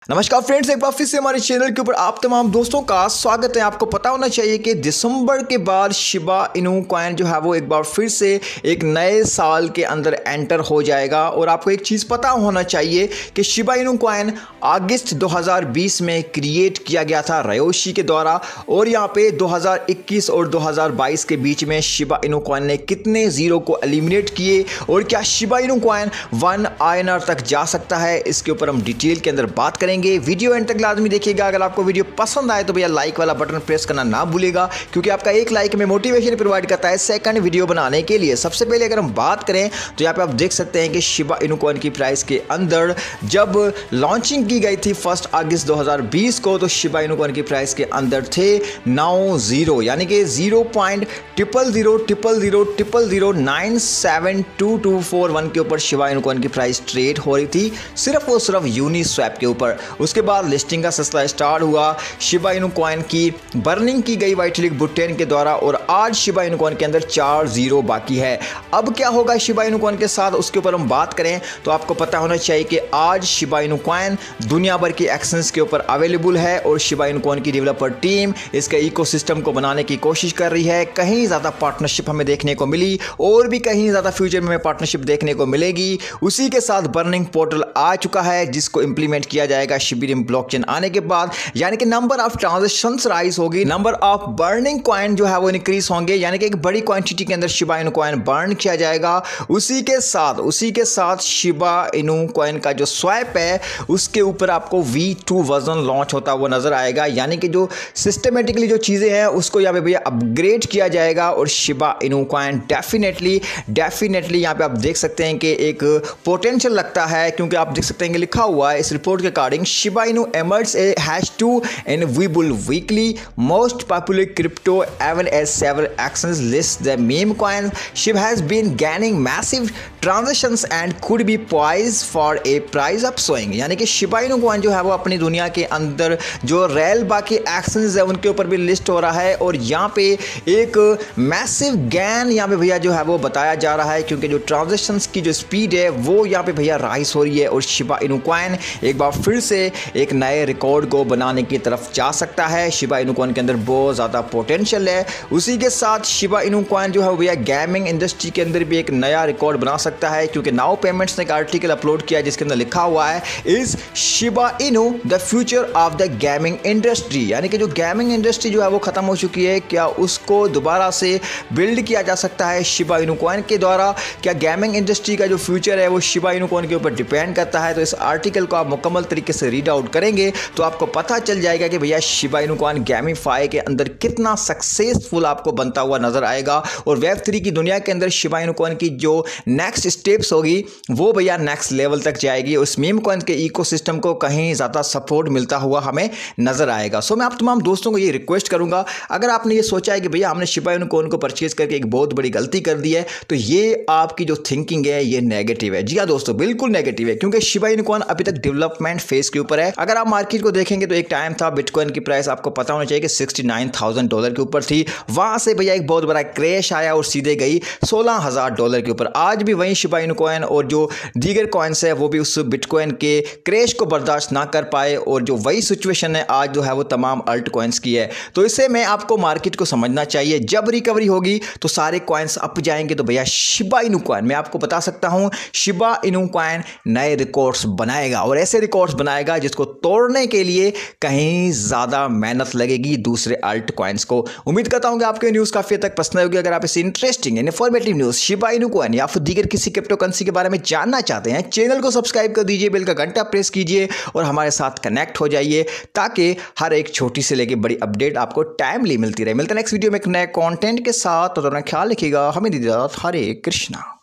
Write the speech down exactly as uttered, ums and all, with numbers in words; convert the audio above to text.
नमस्कार फ्रेंड्स, एक बार फिर से हमारे चैनल के ऊपर आप तमाम दोस्तों का स्वागत है। आपको पता होना चाहिए कि दिसंबर के बाद शिबा इनू कॉइन जो है वो एक बार फिर से एक नए साल के अंदर एंटर हो जाएगा। और आपको एक चीज़ पता होना चाहिए कि शिबा इनू कॉइन अगस्त दो हज़ार बीस में क्रिएट किया गया था रायोशी के द्वारा। और यहाँ पे दो हज़ार इक्कीस और दो हज़ार बाईस के बीच में शिबा इनू कॉइन ने कितने जीरो को एलिमिनेट किए और क्या Shiba Inu coin one I N R तक जा सकता है, इसके ऊपर हम डिटेल के अंदर बात करेंगे। वीडियो एंड तक लाजमी देखिएगा। अगर आपको वीडियो पसंद आए तो भैया लाइक वाला बटन प्रेस करना ना भूलिएगा, क्योंकि आपका एक लाइक में मोटिवेशन प्रोवाइड करता है सेकंड वीडियो बनाने के लिए। सबसे पहले अगर हम बात करें तो यहाँ पे आप देख सकते हैं कि शिबा इनू कॉइन की प्राइस के अंदर जब लॉन्चिंग की गई थी फर्स्ट अगस्त दो हज़ार बीस को, तो शिबा इनू कॉइन की प्राइस के अंदर थे नौ जीरो, यानी कि zero point triple zero triple zero triple zero nine seven two two four one के ऊपर शिबा इनू कॉइन की प्राइस ट्रेड हो रही थी, सिर्फ और सिर्फ यूनिस्वैप के ऊपर। उसके बाद लिस्टिंग का सिलसिला स्टार्ट हुआ, शिबा इनू कॉइन की बर्निंग की गई वाइटलिक बुटेन के द्वारा और आज शिबा इनू कॉइन के अंदर चार जीरो बाकी है। अब क्या होगा शिबा इनू कॉइन के साथ, उसके ऊपर हम बात करें तो आपको पता होना चाहिए कि आज शिबा इनू कॉइन दुनिया भर की एक्सचेंज के ऊपर अवेलेबल है और शिबा इनू कॉइन की डेवलपर टीम इसके इकोसिस्टम को बनाने की कोशिश कर रही है। कहीं ज़्यादा पार्टनरशिप हमें देखने को मिली और भी कहीं ज़्यादा फ्यूचर में हमें पार्टनरशिप देखने को मिलेगी। उसी के साथ बर्निंग पोर्टल आ चुका है जिसको इंप्लीमेंट किया जाएगा शिबिरिम ब्लॉकचेन आने के बाद, यानी कि नंबर ऑफ ट्रांजैक्शंस राइज होगी, नंबर ऑफ बर्निंग कॉइन जो है वो इंक्रीज होंगे, यानी कि एक बड़ी क्वांटिटी के अंदर शिबा इनू कॉइन बर्न किया जाएगा। उसी के साथ उसी के साथ शिबा इनू कॉइन का जो स्वैप है उसके ऊपर आपको वी टू वर्जन लॉन्च होता हुआ नजर आएगा, यानी कि जो सिस्टमेटिकली जो चीजें हैं उसको यहाँ पे भैया अपग्रेड किया जाएगा। और Shiba Inu coin definitely definitely यहाँ पे आप देख सकते हैं कि एक पोटेंशियल लगता है, क्योंकि आप देख सकते हैं कि लिखा हुआ है इस रिपोर्ट के according Shiba Inu emerged a hash two in Webull weekly most popular crypto even as several exchanges list the meme coin. Shiba has been gaining massive transactions and could be poised for a price upswing, यानी कि Shiba Inu coin जो है वो अपनी दुनिया के अंदर जो रेल बाकी एक्सचेंजेस है उनके ऊपर भी लिस्ट हो रहा है और यहाँ पे एक मैसिव गैन यहाँ पे भैया जो है वो बताया जा रहा है, क्योंकि जो ट्रांजेक्शन्स की जो स्पीड है वो यहाँ पे भैया राइज हो रही है और शिबा इनू कॉइन एक बार फिर से एक नए रिकॉर्ड को बनाने की तरफ जा सकता है। शिबा इनू कॉइन के अंदर बहुत ज़्यादा पोटेंशियल है। उसी के साथ शिबा इनू कॉइन जो है भैया गेमिंग इंडस्ट्री के अंदर भी एक नया रिकॉर्ड बना सकता है, क्योंकि नाउ पेमेंट्स ने एक आर्टिकल अपलोड किया है जिसके अंदर लिखा हुआ है is Shiba Inu the future of the gaming industry, यानी कि जो गेमिंग इंडस्ट्री जो है वो खत्म हो चुकी है, क्या उसको दोबारा से बिल्ड किया जा सकता है शिबा इनू कॉइन के द्वारा। क्या गेमिंग इंडस्ट्री का जो फ्यूचर है वो शिबा इनू कॉइन के ऊपर डिपेंड करता है। तो इस आर्टिकल को आप मुकम्मल तरीके से रीड आउट करेंगे तो आपको पता चल जाएगा कि भैया शिबा इनू कॉइन गेमिफाई के अंदर कितना सक्सेसफुल आपको बनता हुआ नजर आएगा। और वेब थ्री की दुनिया के अंदर शिबा इनू कॉइन की जो नेक्स्ट स्टेप्स होगी वो भैया नेक्स्ट लेवल तक जाएगी। उस मीम कॉइन के इकोसिस्टम को कहीं ज़्यादा सपोर्ट मिलता हुआ हमें नजर आएगा। सो मैं आप तमाम दोस्तों को ये रिक्वेस्ट करूंगा, अगर आपने ये सोचा है कि भैया हमने शिबा इनू कॉइन को परचेज करके एक बहुत बड़ी गलती कर दी है, तो ये आपकी जो थिंकिंग है ये नेगेटिव है। जी हाँ दोस्तों, बिल्कुल नेगेटिव है, क्योंकि शिबा इनू कॉइन अभी तक डेवलपमेंट फेज के ऊपर है। अगर आप मार्केट को देखेंगे तो एक टाइम था बिटकॉइन की प्राइस आपको पता होना चाहिए कि सिक्सटी नाइन थाउजेंड डॉलर के ऊपर थी, वहां से भैया एक बहुत बड़ा क्रैश आया और सीधे गई सोलह हज़ार डॉलर के ऊपर। आज भी वही शिबा इनू कॉइन और जो दीगर कॉइन्स है वो भी उस बिटकॉइन के क्रैश को बर्दाश्त ना कर पाए और जो वही सिचुएशन है आज जो है वो तमाम अल्ट कॉइन्स की है। तो इससे मैं आपको मार्केट को समझना चाहिए, जब रिकवरी होगी तो सारे कॉइन्स अप जाएंगे, तो भैया शिबा इनू कॉइन मैं आपको बता सकता हूं शिबा इनू कॉइन नए रिकॉर्ड्स बनाएगा और ऐसे रिकॉर्ड्स बनाएगा जिसको तोड़ने के लिए कहीं ज़्यादा मेहनत लगेगी दूसरे अल्ट कॉइन्स को। उम्मीद करता हूं कि आपको न्यूज़ काफ़ी हद तक पसंद होगी। अगर आप इसे interesting and informative news Shiba Inu coin या फिर दीगर किसी क्रिप्टो करेंसी के बारे में जानना चाहते हैं, चैनल को सब्सक्राइब कर दीजिए, बेल का घंटा प्रेस कीजिए और हमारे साथ कनेक्ट हो जाइए, ताकि हर एक छोटी से लेकर बड़ी अपडेट आपको टाइमली मिलती रहे। मिलते हैं नेक्स्ट वीडियो में एक नए कॉन्टेंट के साथ, तो अपना ख्याल रखिएगा। हमें दीजिए, हरे कृष्णा।